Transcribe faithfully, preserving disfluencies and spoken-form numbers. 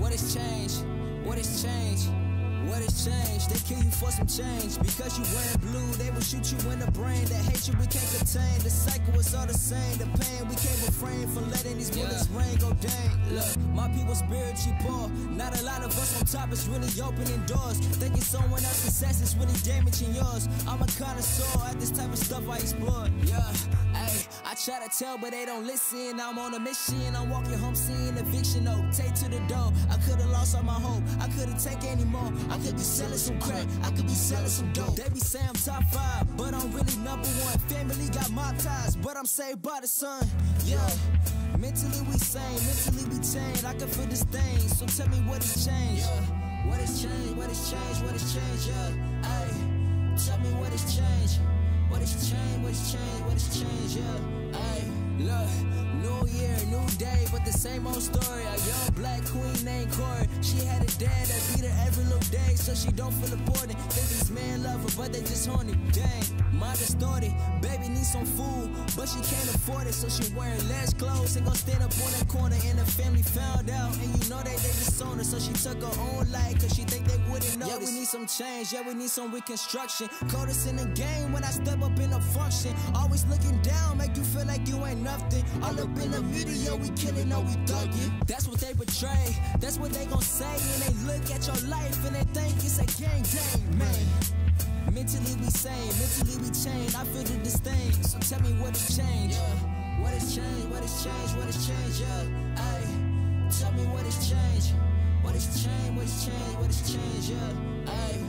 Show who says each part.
Speaker 1: What has changed? What has changed? What has changed? They kill you for some change. Because you wearing blue, they will shoot you in the brain. That hatred we can't contain. The cycle is all the same. The pain we can't refrain from letting these bullets yeah. rain. Go dang. Look, my people spiritually poor. Not a lot of us on top is really opening doors. Thinking someone else's success is really damaging yours. I'm a connoisseur at this type of stuff I explore. Yeah, ayy, I try to tell but they don't listen. I'm on a mission. I'm walking home seeing eviction note. Take to the door. I could've lost all my hope. I couldn't take anymore. I could be selling some crack, I could be selling some dope. They be saying I'm top five, but I'm really number one. Family got mob ties, but I'm saved by the sun. Yeah, mentally we sane, mentally we chained. I can feel this thing, so tell me what has changed. Yeah. What has changed, what has changed, what has changed, yeah. Ayy, tell me what has changed. What has changed, what has changed, what has changed, yeah. Ayy, look, new year, new day, but the same old story. A young black queen named Corey. She had a dad that beat her every little day, so she don't feel important. Think these men love her, but they just horny. Dang, mind distorted. Baby needs some food, but she can't afford it, so she wearing less clothes and gon' stand up on that corner. And the family found out, and you know that they disowned her, so she took her own life, cause she think they wouldn't notice. Yeah, we need some change, yeah, we need some reconstruction. Coldest in the game when I step up in a function. Always looking down, make you feel like you ain't nothing. All up in the media, we killing or we thugging. That's what they portray, that's what they gon' say. And they look at your life and they think it's a gang gang, man. Mentally we sane, mentally we chained. I feel the disdain, so tell me what has changed. Yeah. What has changed, what has changed, what has changed, yeah. Ayy, tell me what has changed. What has changed, what has changed, what has changed, yeah. Ayy.